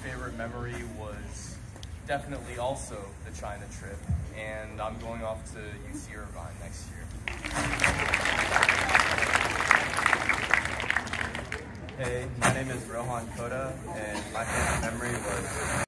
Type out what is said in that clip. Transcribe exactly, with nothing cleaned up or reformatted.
favorite memory was definitely also the China trip, and I'm going off to U C Irvine next year. Hey, my name is Rohan Koda, and my favorite memory was